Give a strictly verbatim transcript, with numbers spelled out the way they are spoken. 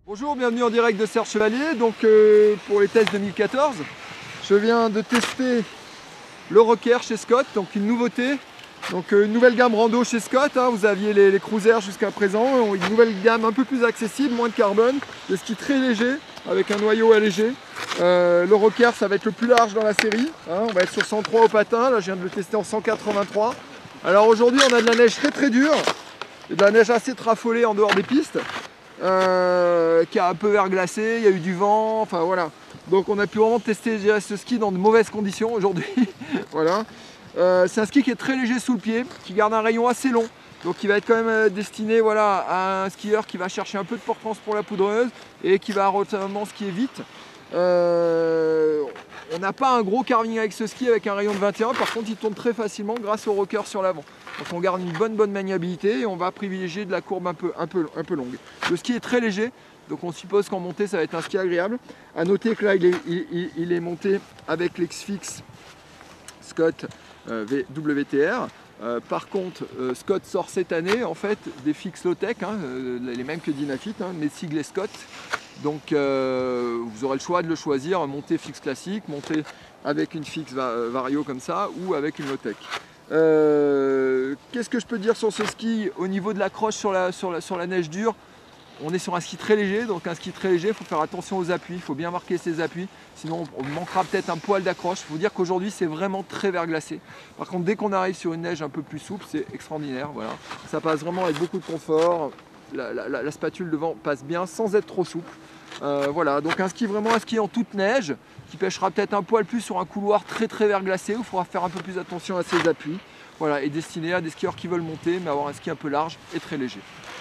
Bonjour, bienvenue en direct de Serre Chevalier. Donc euh, pour les tests deux mille quatorze, je viens de tester le Rocker chez Scott, donc une nouveauté. Donc euh, une nouvelle gamme rando chez Scott, hein. Vous aviez les, les cruisers jusqu'à présent, une nouvelle gamme un peu plus accessible, moins de carbone, des skis très légers, avec un noyau allégé. Euh, le Rocker, ça va être le plus large dans la série, hein. On va être sur cent trois au patin, là je viens de le tester en cent quatre-vingt-trois. Alors aujourd'hui on a de la neige très très dure, et de la neige assez trafolée en dehors des pistes. Euh, qui a un peu verglacé, il y a eu du vent, enfin voilà. Donc on a pu vraiment tester ce ski dans de mauvaises conditions aujourd'hui. Voilà. Euh, c'est un ski qui est très léger sous le pied, qui garde un rayon assez long. Donc il va être quand même destiné voilà, à un skieur qui va chercher un peu de portance pour la poudreuse et qui va relativement skier vite. Euh, on n'a pas un gros carving avec ce ski avec un rayon de vingt et un, par contre il tourne très facilement grâce au rocker sur l'avant. Donc on garde une bonne bonne maniabilité et on va privilégier de la courbe un peu, un peu, un peu longue. Le ski est très léger, donc on suppose qu'en montée ça va être un ski agréable. A noter que là il est, il, il est monté avec l'X-Fix Scott euh, W T R. Euh, par contre, euh, Scott sort cette année en fait des fixes low-tech, hein, euh, les mêmes que Dynafit, hein, mais siglés Scott. Donc euh, vous aurez le choix de le choisir, monter fixe classique, monter avec une fixe vario comme ça ou avec une low-tech. Euh, Qu'est-ce que je peux dire sur ce ski au niveau de l'accroche sur la, sur, la, sur la neige dure? On est sur un ski très léger, donc un ski très léger, il faut faire attention aux appuis, il faut bien marquer ses appuis, sinon on manquera peut-être un poil d'accroche. Il faut dire qu'aujourd'hui c'est vraiment très verglacé. Par contre dès qu'on arrive sur une neige un peu plus souple, c'est extraordinaire. Voilà. Ça passe vraiment avec beaucoup de confort, la, la, la spatule devant passe bien sans être trop souple. Euh, voilà, donc un ski vraiment un ski en toute neige, qui pêchera peut-être un poil plus sur un couloir très très verglacé, où il faudra faire un peu plus attention à ses appuis. Voilà, et destiné à des skieurs qui veulent monter, mais avoir un ski un peu large et très léger.